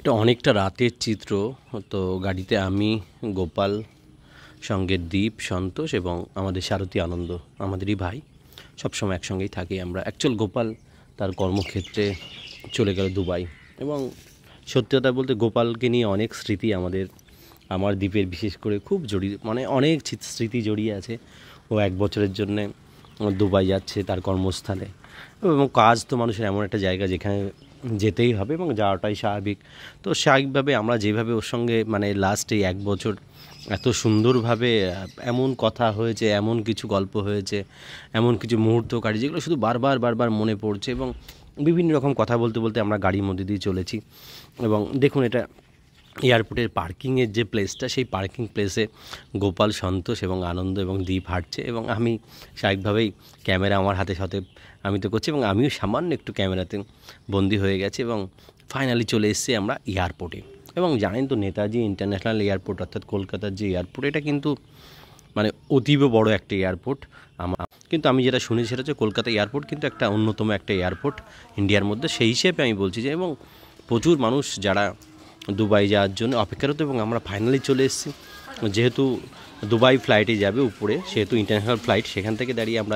এটা অনেকটা রাতের চিত্র। তো গাড়িতে আমি, গোপাল, সঙ্গে দীপ, সন্তোষ এবং আমাদের সারথী আনন্দ, আমাদেরই ভাই। সবসময় একসঙ্গেই থাকি আমরা। অ্যাকচুয়াল গোপাল তার কর্মক্ষেত্রে চলে গেল দুবাই, এবং সত্যি কথা বলতে গোপালকে নিয়ে অনেক স্মৃতি আমার দ্বীপের বিশেষ করে খুব জড়িয়ে, মানে অনেক স্মৃতি জড়িয়ে আছে। ও 1 বছরের জন্যে দুবাই যাচ্ছে তার কর্মস্থলে, এবং কাজ তো মানুষের এমন একটা জায়গা যেখানে যেতেই হবে এবং যাওয়াটাই স্বাভাবিক। তো স্বাভাবিকভাবে আমরা যেভাবে ওর সঙ্গে মানে লাস্ট এই 1 বছর এত সুন্দরভাবে এমন কথা হয়েছে, এমন কিছু গল্প হয়েছে, এমন কিছু মুহূর্ত কাটি যেগুলো শুধু বারবার মনে পড়ছে, এবং বিভিন্ন রকম কথা বলতে বলতে আমরা গাড়ির মধ্যে দিয়ে চলেছি। এবং দেখুন, এটা এয়ারপোর্টের পার্কিংয়ের যে প্লেসটা, সেই পার্কিং প্লেসে গোপাল, সন্তোষ এবং আনন্দ এবং দীপ হাঁটছে, এবং আমি স্বাভাবিকভাবেই ক্যামেরা আমার হাতে সাথে আমি তো করছি, এবং আমিও সামান্য একটু ক্যামেরাতে বন্দি হয়ে গেছি, এবং ফাইনালি চলে এসেছি আমরা এয়ারপোর্টে। এবং জানেন তো, নেতাজি ইন্টারন্যাশনাল এয়ারপোর্ট অর্থাৎ কলকাতার যে এয়ারপোর্ট, এটা কিন্তু মানে অতীব বড় একটা এয়ারপোর্ট। কিন্তু আমি যেটা শুনেছি সেটা হচ্ছে কলকাতা এয়ারপোর্ট কিন্তু একটা অন্যতম একটা এয়ারপোর্ট ইন্ডিয়ার মধ্যে। সেই হিসেবে আমি বলছি যে, এবং প্রচুর মানুষ যারা দুবাই যাওয়ার জন্য অপেক্ষারত, এবং আমরা ফাইনালি চলে এসেছি। যেহেতু দুবাই ফ্লাইটে যাবে উপরে, সেহেতু ইন্টারন্যাশনাল ফ্লাইট, সেখান থেকে দাঁড়িয়ে আমরা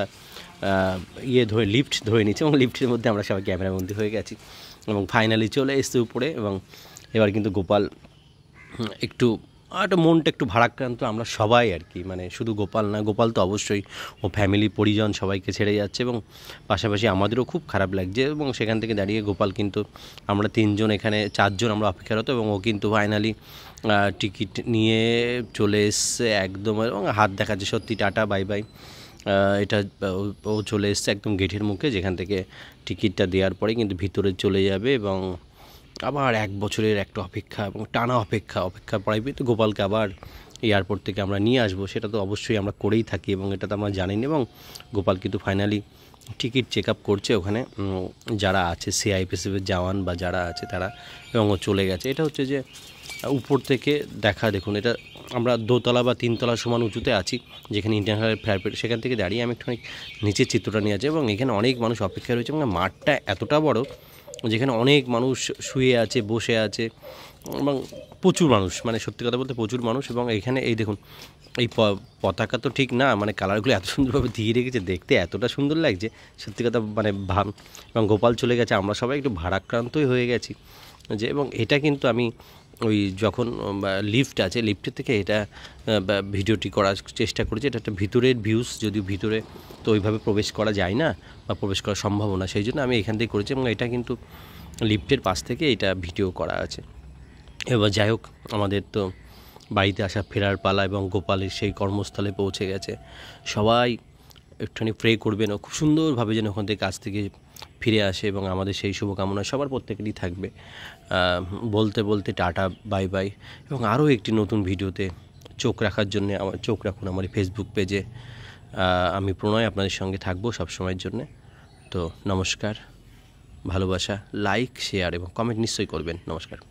লিফট ধরে নিচ্ছি, এবং লিফটের মধ্যে আমরা সবাই ক্যামেরাবন্দি হয়ে গেছি, এবং ফাইনালি চলে এসেছি উপরে। এবং এবার কিন্তু গোপাল একটু মনটা একটু ভারাক্রান্ত, আমরা সবাই আর কি, মানে শুধু গোপাল না, গোপাল তো অবশ্যই, ও ফ্যামিলি পরিজন সবাইকে ছেড়ে যাচ্ছে, এবং পাশাপাশি আমাদেরও খুব খারাপ লাগছে। এবং সেখান থেকে দাঁড়িয়ে গোপাল কিন্তু, আমরা 3 জন, এখানে 4 জন আমরা অপেক্ষারত, এবং ও কিন্তু ফাইনালি টিকিট নিয়ে চলে এসছে একদম, এবং হাত দেখাচ্ছে সত্যি টাটা বাই বাই। এটা ও চলে এসছে একদম গেটের মুখে, যেখান থেকে টিকিটটা দেওয়ার পরে কিন্তু ভিতরে চলে যাবে। এবং আবার 1 বছরের একটা অপেক্ষা, এবং টানা অপেক্ষার পরে তো গোপালকে আবার এয়ারপোর্ট থেকে আমরা নিয়ে আসবো, সেটা তো অবশ্যই আমরা করেই থাকি, এবং এটা তো আমরা জানি না। এবং গোপাল কিন্তু ফাইনালি টিকিট চেক আপ করছে ওখানে যারা আছে সিআইপিএফের জওয়ান বা যারা আছে তারা, এবং ও চলে গেছে। এটা হচ্ছে যে উপর থেকে দেখা, দেখুন এটা আমরা 2 তলা বা 3 তলা সমান উঁচুতে আছি, যেখানে ইন্টারন্যাশনাল এয়ারপোর্ট, সেখান থেকে দাঁড়িয়ে আমি একটু নিচের চিত্রটা নিয়ে আছি। এবং এখানে অনেক মানুষ অপেক্ষা রয়েছে, এবং মাঠটা এতটা বড় যেখানে অনেক মানুষ শুয়ে আছে, বসে আছে, এবং প্রচুর মানুষ, মানে সত্যি কথা বলতে প্রচুর মানুষ। এবং এখানে এই দেখুন, এই পতাকা তো ঠিক না, মানে কালারগুলো এত সুন্দরভাবে দিয়ে রেখেছে, দেখতে এতটা সুন্দর লাগছে সত্যি কথা, মানে এবং গোপাল চলে গেছে, আমরা সবাই একটু ভারাক্রান্তই হয়ে গেছি যে। এবং এটা কিন্তু আমি ওই যখন লিফট আছে, লিফটের থেকে এটা ভিডিওটি করার চেষ্টা করেছি। এটা একটা ভিতরের ভিউজ, যদিও ভিতরে তো ওইভাবে প্রবেশ করা যায় না বা প্রবেশ করা সম্ভব না, সেই জন্য আমি এখান থেকে করেছি, এবং এটা কিন্তু লিফটের পাশ থেকে এটা ভিডিও করা আছে। এবার যাই হোক, আমাদের তো বাড়িতে আসা ফেরার পালা, এবং গোপালের সেই কর্মস্থলে পৌঁছে গেছে। সবাই একটুখানি প্রে করবেন, ও খুব সুন্দরভাবে যেন ওখান থেকে কাজ থেকে ফিরে আসে, এবং আমাদের সেই শুভকামনা সবার প্রত্যেকেরই থাকবে। বলতে বলতে টাটা বাই বাই, এবং আরও একটি নতুন ভিডিওতে চোখ রাখার জন্যে চোখ রাখুন আমার ফেসবুক পেজে। আমি প্রণয় আপনাদের সঙ্গে থাকবো সবসময়ের জন্যে। তো নমস্কার, ভালোবাসা, লাইক, শেয়ার এবং কমেন্ট নিশ্চয়ই করবেন। নমস্কার।